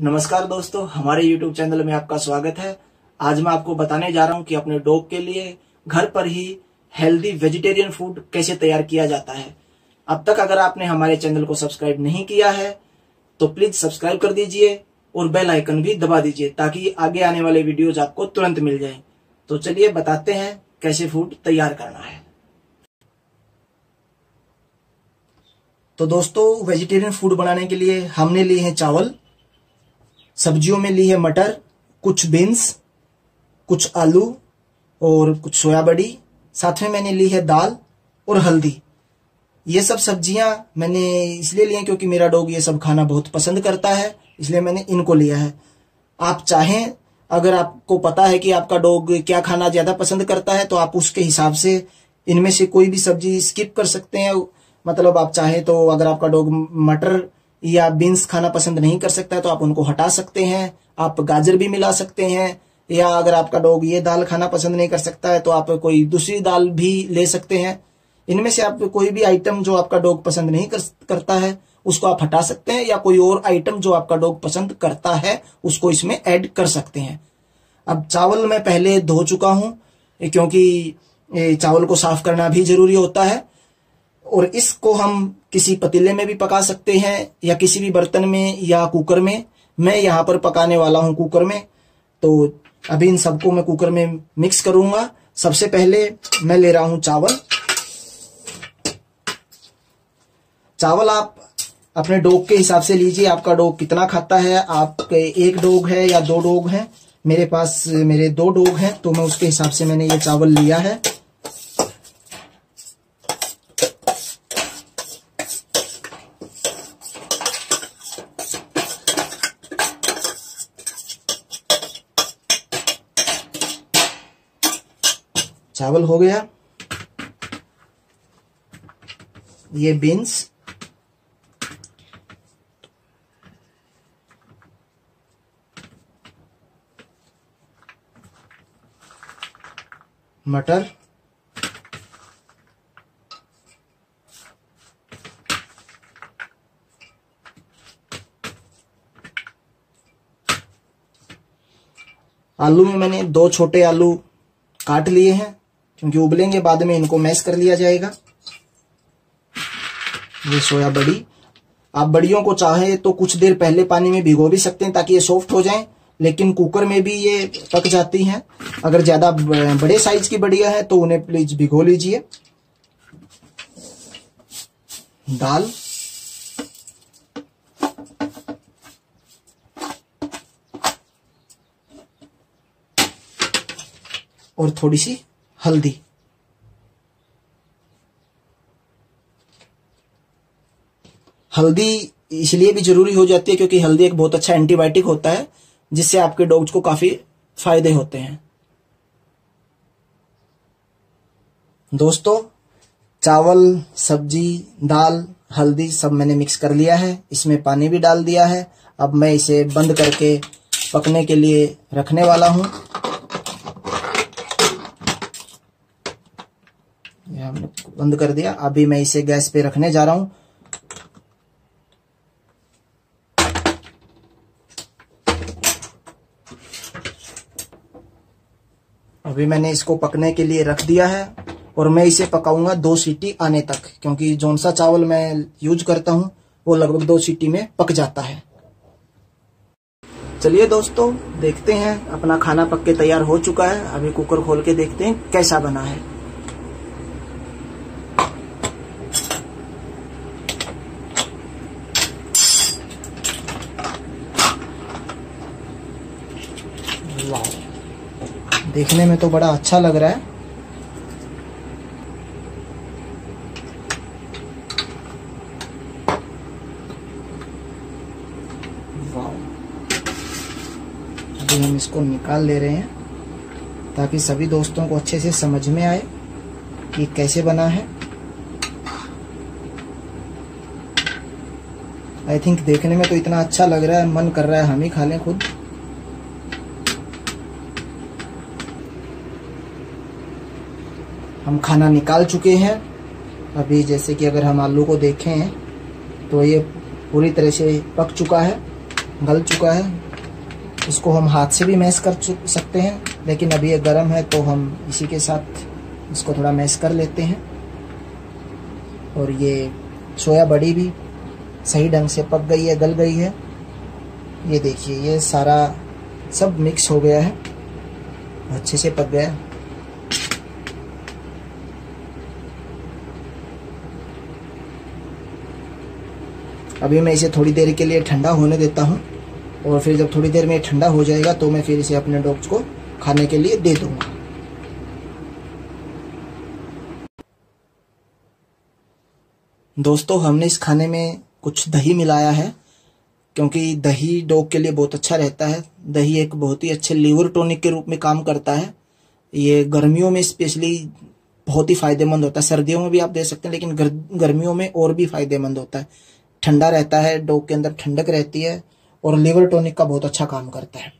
नमस्कार दोस्तों, हमारे YouTube चैनल में आपका स्वागत है। आज मैं आपको बताने जा रहा हूं कि अपने डॉग के लिए घर पर ही हेल्दी वेजिटेरियन फूड कैसे तैयार किया जाता है। अब तक अगर आपने हमारे चैनल को सब्सक्राइब नहीं किया है तो प्लीज सब्सक्राइब कर दीजिए और बेल आइकन भी दबा दीजिए ताकि आगे आने वाले वीडियोज आपको तुरंत मिल जाए। तो चलिए बताते हैं कैसे फूड तैयार करना है। तो दोस्तों, वेजिटेरियन फूड बनाने के लिए हमने लिए हैं चावल, सब्जियों में ली है मटर, कुछ बीन्स, कुछ आलू और कुछ सोया बड़ी, साथ में मैंने ली है दाल और हल्दी। ये सब सब्जियां मैंने इसलिए ली हैं क्योंकि मेरा डॉग ये सब खाना बहुत पसंद करता है, इसलिए मैंने इनको लिया है। आप चाहें, अगर आपको पता है कि आपका डॉग क्या खाना ज्यादा पसंद करता है तो आप उसके हिसाब से इनमें से कोई भी सब्जी स्किप कर सकते हैं। मतलब आप चाहें तो अगर आपका डॉग मटर या बीन्स खाना पसंद नहीं कर सकता है तो आप उनको हटा सकते हैं। आप गाजर भी मिला सकते हैं, या अगर आपका डॉग ये दाल खाना पसंद नहीं कर सकता है तो आप कोई दूसरी दाल भी ले सकते हैं। इनमें से आप कोई भी आइटम जो आपका डॉग पसंद नहीं करता है उसको आप हटा सकते हैं, या कोई और आइटम जो आपका डॉग पसंद करता है उसको इसमें ऐड कर सकते हैं। अब चावल मैं पहले धो चुका हूं क्योंकि चावल को साफ करना भी जरूरी होता है, और इसको हम किसी पतीले में भी पका सकते हैं या किसी भी बर्तन में या कुकर में। मैं यहाँ पर पकाने वाला हूँ कुकर में, तो अभी इन सबको मैं कुकर में मिक्स करूंगा। सबसे पहले मैं ले रहा हूं चावल। चावल आप अपने डॉग के हिसाब से लीजिए, आपका डॉग कितना खाता है। आपके एक डॉग है या दो डॉग हैं, मेरे पास मेरे दो डॉग हैं तो मैं उसके हिसाब से मैंने ये चावल लिया है। चावल हो गया। ये बीन्स, मटर, आलू में मैंने दो छोटे आलू काट लिए हैं क्योंकि उबलेंगे बाद में, इनको मैश कर लिया जाएगा। ये सोया बड़ी, आप बड़ियों को चाहे तो कुछ देर पहले पानी में भिगो भी सकते हैं ताकि ये सॉफ्ट हो जाएं, लेकिन कुकर में भी ये पक जाती हैं। अगर ज्यादा बड़े साइज की बड़ियां हैं तो उन्हें प्लीज भिगो लीजिए। दाल, और थोड़ी सी हल्दी। हल्दी इसलिए भी जरूरी हो जाती है क्योंकि हल्दी एक बहुत अच्छा एंटीबायोटिक होता है जिससे आपके डॉग्स को काफी फायदे होते हैं। दोस्तों, चावल, सब्जी, दाल, हल्दी सब मैंने मिक्स कर लिया है, इसमें पानी भी डाल दिया है। अब मैं इसे बंद करके पकने के लिए रखने वाला हूं। हमने बंद कर दिया। अभी मैं इसे गैस पे रखने जा रहा हूं। अभी मैंने इसको पकने के लिए रख दिया है और मैं इसे पकाऊंगा 2 सीटी आने तक, क्योंकि जौन सा चावल मैं यूज करता हूं वो लगभग 2 सीटी में पक जाता है। चलिए दोस्तों, देखते हैं अपना खाना पक के तैयार हो चुका है। अभी कुकर खोल के देखते हैं कैसा बना है। देखने में तो बड़ा अच्छा लग रहा है। वाह, अभी हम इसको निकाल ले रहे हैं ताकि सभी दोस्तों को अच्छे से समझ में आए कि कैसे बना है। आई थिंक देखने में तो इतना अच्छा लग रहा है, मन कर रहा है हम ही खा लें खुद। हम खाना निकाल चुके हैं। अभी जैसे कि अगर हम आलू को देखें तो ये पूरी तरह से पक चुका है। गल चुका है। इसको हम हाथ से भी मैश कर सकते हैं, लेकिन अभी ये गर्म है तो हम इसी के साथ इसको थोड़ा मैश कर लेते हैं। और ये सोया बड़ी भी सही ढंग से पक गई है, गल गई है। ये देखिए, ये सारा सब मिक्स हो गया है, अच्छे से पक गया है। अभी मैं इसे थोड़ी देर के लिए ठंडा होने देता हूँ, और फिर जब थोड़ी देर में ठंडा हो जाएगा तो मैं फिर इसे अपने डॉग्स को खाने के लिए दे दूंगा। दोस्तों, हमने इस खाने में कुछ दही मिलाया है, क्योंकि दही डॉग के लिए बहुत अच्छा रहता है। दही एक बहुत ही अच्छे लीवर टॉनिक के रूप में काम करता है। ये गर्मियों में स्पेशली बहुत ही फायदेमंद होता है। सर्दियों में भी आप दे सकते हैं, लेकिन गर्मियों में और भी फायदेमंद होता है। ठंडा रहता है, डॉग के अंदर ठंडक रहती है, और लीवर टॉनिक का बहुत अच्छा काम करता है।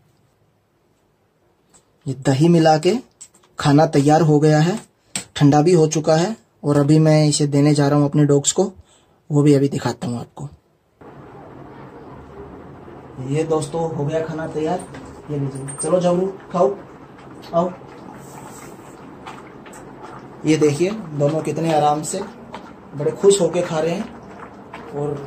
ये दही मिला के खाना तैयार हो गया है, ठंडा भी हो चुका है, और अभी मैं इसे देने जा रहा हूँ अपने डॉग्स को। वो भी अभी दिखाता हूँ आपको। ये दोस्तों हो गया खाना तैयार। ये लीजिए, चलो जबरू खाओ, आओ। ये देखिए, दोनों कितने आराम से बड़े खुश होके खा रहे हैं, और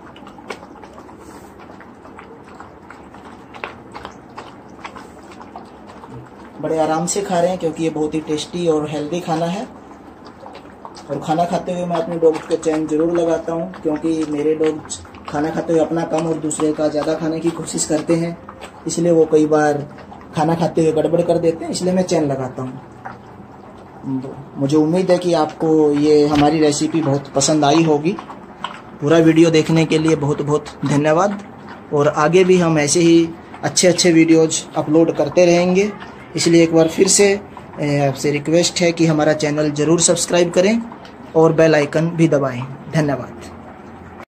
बड़े आराम से खा रहे हैं, क्योंकि ये बहुत ही टेस्टी और हेल्दी खाना है। और खाना खाते हुए मैं अपने डॉग्स को चैन जरूर लगाता हूँ, क्योंकि मेरे डॉग्स खाना खाते हुए अपना कम और दूसरे का ज़्यादा खाने की कोशिश करते हैं, इसलिए वो कई बार खाना खाते हुए गड़बड़ कर देते हैं, इसलिए मैं चैन लगाता हूँ। मुझे उम्मीद है कि आपको ये हमारी रेसिपी बहुत पसंद आई होगी। पूरा वीडियो देखने के लिए बहुत बहुत धन्यवाद, और आगे भी हम ऐसे ही अच्छे अच्छे वीडियोज अपलोड करते रहेंगे। इसलिए एक बार फिर से आपसे रिक्वेस्ट है कि हमारा चैनल ज़रूर सब्सक्राइब करें और बेल आइकन भी दबाएं। धन्यवाद।